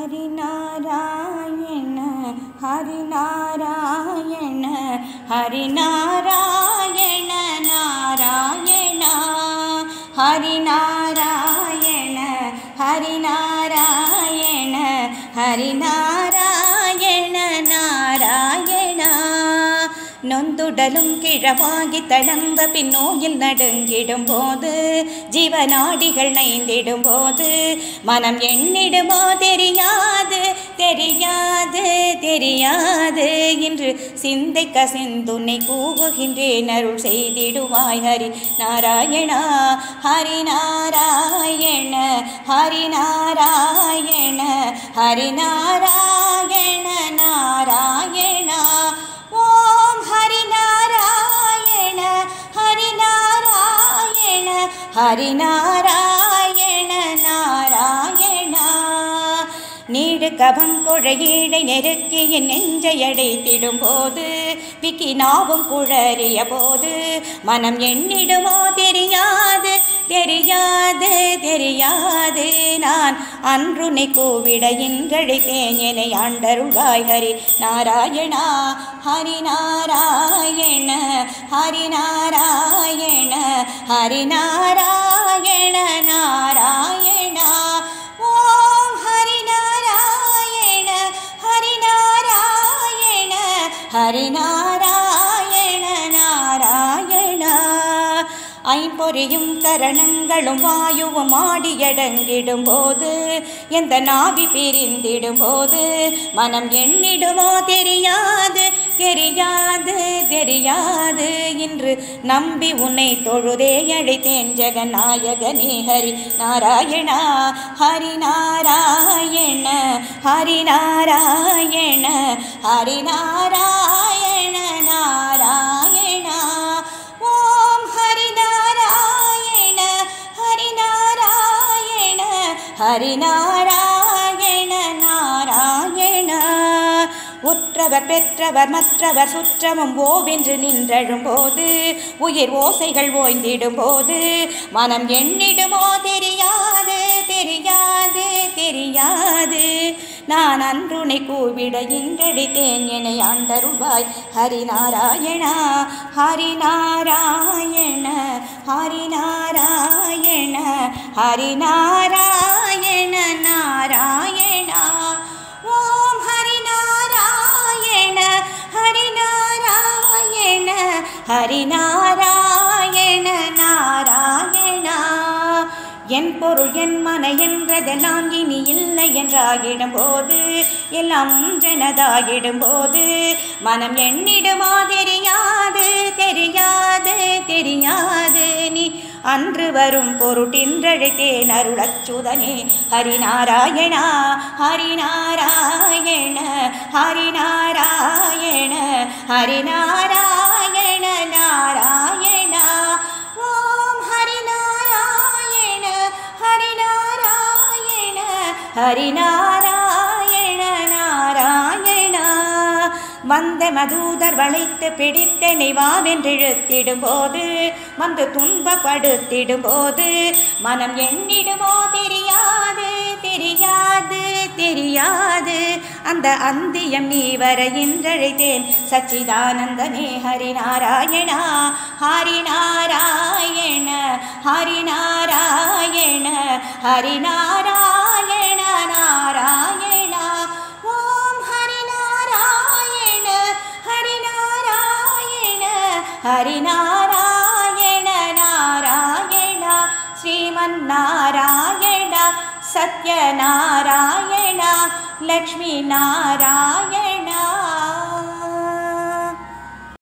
हरिनारायण हरिनारायण हरिनारायण नारायण हरिनारायण हरिनारायण हरिनारायण नारायण நொந்துடலும் கிழவாகி தளம்ப பின்னோயில் நடுங்கிடும் போது ஜீவநாடிகள் நைந்திடும் போது மனம் எண்ணிடுமோ தெரியாது தெரியாது தெரியாது என்று சிந்தை கசிந்துன்னை கூவுகின்றேன் அருள் செய்திடுவாய் ஹரி நாராயணா ஹரி நாராயண ஹரி நாராயண ஹரி நாராயண நாராயணா हरिनारायण नारायण நீடு கவம் குழையீழை நெருக்கி என் நெஞ்சை அடைத்திடும் போது விக்கி நாவும் குழறிய போது மனம் எண்ணிடுமோ தெரியாது தெரியாது தெரியாது நான் அன்றுனை கூவிட இன்றழைத்தேன் என்னை ஆண்டருள்வாய் ஹரி நாராயணா ஹரி நாராயண ஹரி நாராயண ஹரி நாராயண நாராயணா हरिनारायण नारायण ஐம்பொறியும் கரணங்களும் வாயுவும் ஆடியடங்கிடும் போது எந்த நாவி பிரிந்திடும் போது மனம் எண்ணிடுமோ தெரியாது தெரியாது தெரியாது என்று நம்பி உன்னை தொழுதே அழைத்தேன் ஜெகநாயகனே ஹரி நாராயணா ஹரி நாராயண ஹரி நாராயண ஹரி நாராயண நாராயணா हरिनारायण नारायण உற்றவர் பெற்றவர் மற்றவர் சுற்றமும் ஓவென்று நின்றழும் போது உயிர் ஓசைகள் ஓய்ந்திடும் போது மனம் எண்ணிடுமோ தெரியாது தெரியாது தெரியாது நான் அன்றுனை கூவிட இன்றடித்தேன் என்னை ஆண்டருள்வாய் ஹரிநாராயணா ஹரிநாராயண ஹரிநாராயண ஹரிநாராயண நாராயணா हरिनारायण नारायण என் பொருள் என் மன என்றதெல்லாம் இனி இல்லை என்றாகிடும் போது எல்லாம் ஒன்றெனதாகிடும் போது மனம் எண்ணிடுமா தெரியாது தெரியாது தெரியாது நீ அன்று வரும் பொருட்டின்றழைத்தேன் அருளச்சுதனே ஹரிநாராயணா ஹரிநாராயண ஹரிநாராயண ஹரிநாராயண நாராயணா हरिनारायण नारायण வந்த மதூதர் வளைத்து பிடித்தனை வாவென்றெழுத்திடும் போது வந்து துன்பப்படுத்திடும் போது மனம் எண்ணிடுமோ தெரியாது தெரியாது தெரியாது அந்த அந்தியம் நீ வர என்றழைத்தேன் சச்சிதானந்தனே ஹரிநாராயணா ஹரிநாராயண ஹரிநாராயண ஹரிநாராயண நாராயணா हरिनारायण नारायण श्रीमन्नारायण सत्यनारायण लक्ष्मी नारायण